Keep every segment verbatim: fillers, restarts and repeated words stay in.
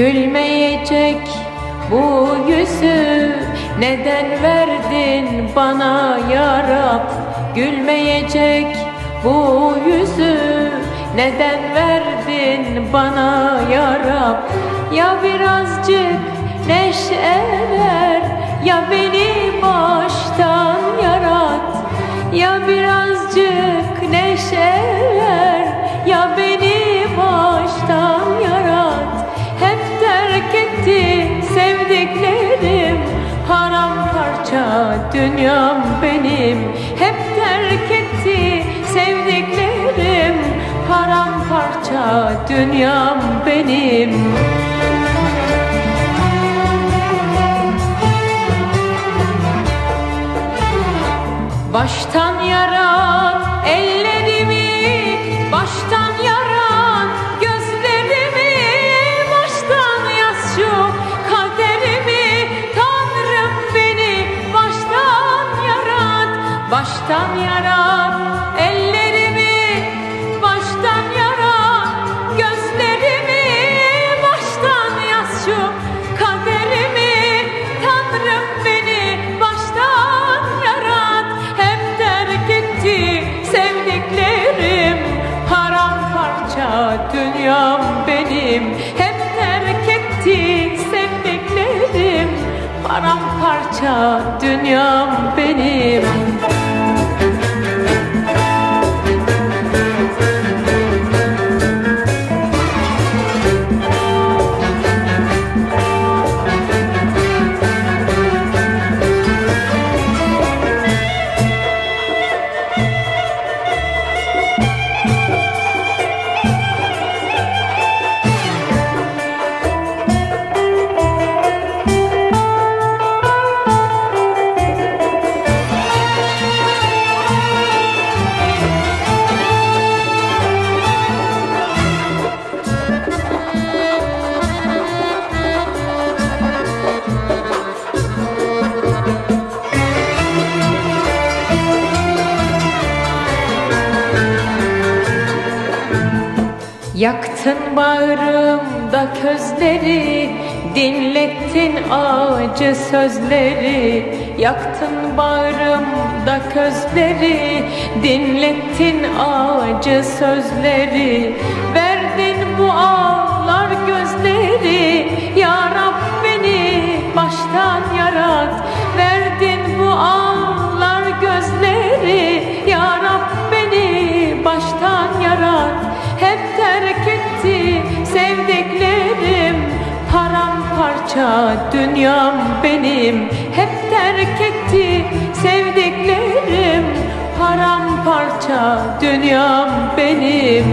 Gülmeyecek bu yüzü neden verdin bana ya Rab? Gülmeyecek bu yüzü neden verdin bana ya Rab? Ya birazcık neşe ver, ya beni baştan yarat. Ya birazcık neşe ver, ya beni baştan yarat. Hep terk etti sevdiklerim, paramparça dünyam benim. Hep terk etti sevdiklerim, paramparça dünyam benim. Baştan yarat ellerimi, baştan yarat gözlerimi, baştan yaz şu kaderimi. Tanrım beni baştan yarat, baştan yarat ellerimi, baştan yarat gözlerimi, baştan yaz şu kaderimi. Tanrım beni baştan yarat. Hep terk etti sevdiklerim, paramparça dünyam benim. Hep terk etti sevdiklerim, paramparça dünyam benim. Yaktın bağrımda közleri, dinlettin acı sözleri. Yaktın bağrımda közleri, dinlettin acı sözleri. Verdin bu ağlar gözleri, ya Rab beni baştan yarat. Verdin bu ağlar gözleri, ya Rab beni baştan yarat. Hep terk etti sevdiklerim, paramparça dünyam benim. Hep terk etti sevdiklerim, paramparça dünyam benim.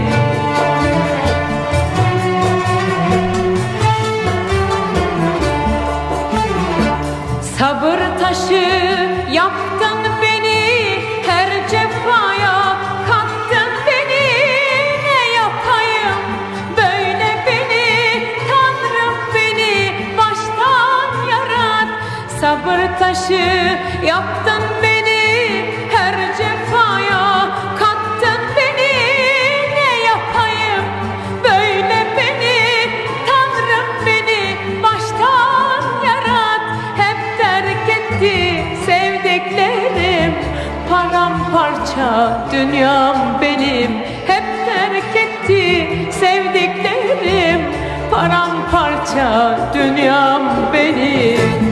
Sabır taşı yaptın beni, her cefaya kattın beni. Ne yapayım böyle beni, Tanrım beni baştan yarat. Sabır taşı yaptın beni, her cefaya kattın beni. Ne yapayım böyle beni, Tanrım beni baştan yarat. Hep terk etti sevdiklerim, paramparça dünyam benim. Hep terk etti sevdiklerim, paramparça dünyam benim.